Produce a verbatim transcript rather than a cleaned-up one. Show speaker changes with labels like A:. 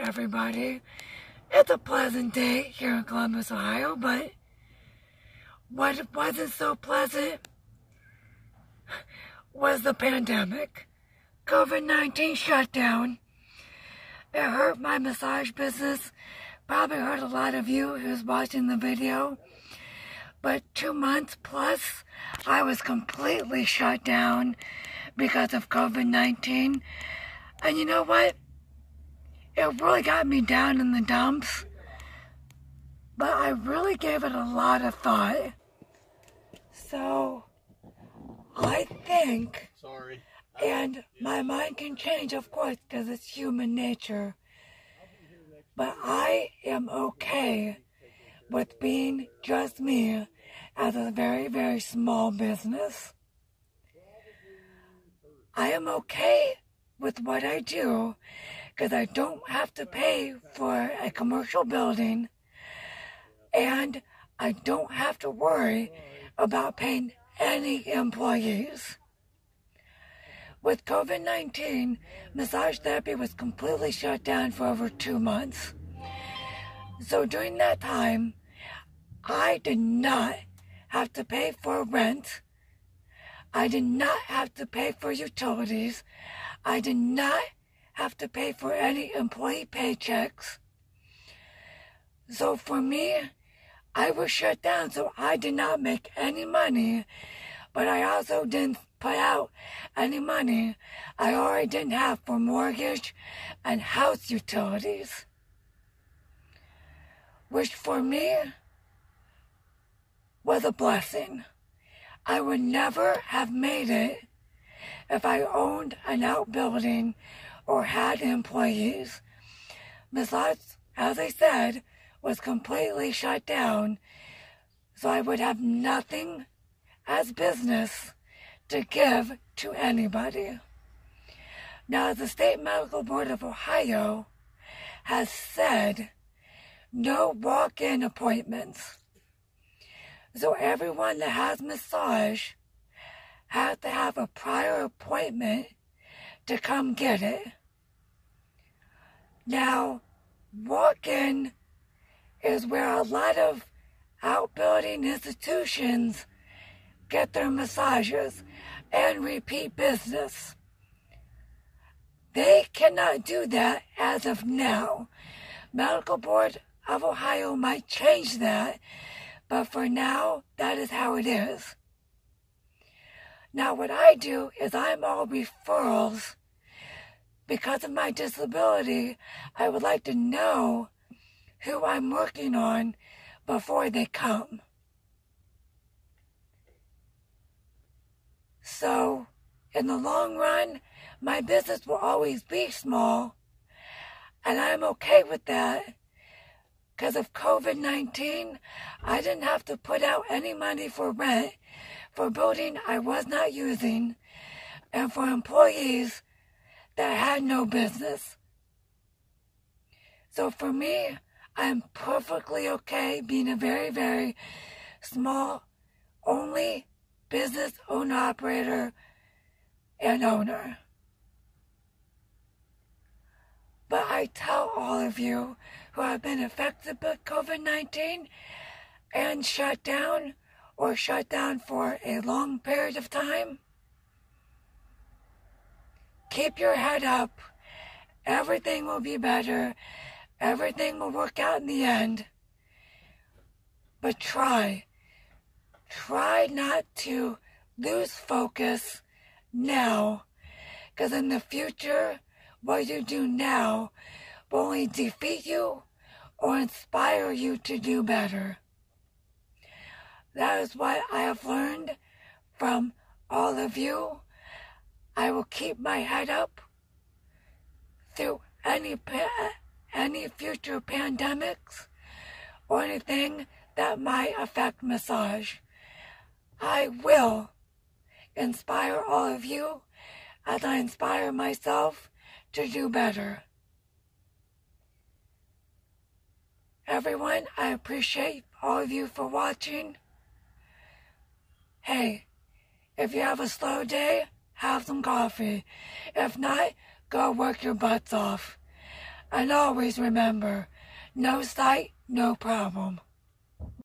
A: everybody. It's a pleasant day here in Columbus, Ohio, but what wasn't so pleasant was the pandemic. COVID nineteen shutdown. It hurt my massage business. Probably hurt a lot of you who's watching the video. But two months plus, I was completely shut down because of COVID nineteen. And you know what? It really got me down in the dumps. But I really gave it a lot of thought. So, I think,
B: Sorry.
A: and my mind can change, of course, because it's human nature. But I am okay with being just me as a very, very small business. I am okay with what I do because I don't have to pay for a commercial building and I don't have to worry about paying any employees. With COVID nineteen, massage therapy was completely shut down for over two months. So during that time, I did not have to pay for rent. I did not have to pay for utilities. I did not have to pay for any employee paychecks. So for me, I was shut down, so I did not make any money, but I also didn't put out any money I already didn't have for mortgage and house utilities. Which for me was a blessing. I would never have made it if I owned an outbuilding or had employees. Massage, as I said, was completely shut down, so I would have nothing as business to give to anybody. Now, the State Medical Board of Ohio has said no walk-in appointments. So everyone that has massage has to have a prior appointment to come get it. Now, walk-in is where a lot of outbuilding institutions get their massages and repeat business. They cannot do that as of now. Medical Board of Ohio might change that, but for now, that is how it is. Now, what I do is I'm all referrals. Because of my disability, I would like to know who I'm working on before they come. So, in the long run, my business will always be small, and I'm okay with that. Because of COVID nineteen, I didn't have to put out any money for rent, for a building I was not using, and for employees that had no business. So for me, I'm perfectly okay being a very, very small, only business owner-operator and owner. But I tell all of you who have been affected by COVID nineteen and shut down or shut down for a long period of time, keep your head up. Everything will be better. Everything will work out in the end. But try. Try not to lose focus now, because in the future, what you do now will only defeat you or inspire you to do better. That is what I have learned from all of you. I will keep my head up through any pa- any future pandemics or anything that might affect massage. I will inspire all of you as I inspire myself to do better. Everyone, I appreciate all of you for watching. Hey, if you have a slow day, have some coffee. If not, go work your butts off. And always remember, no sight, no problem.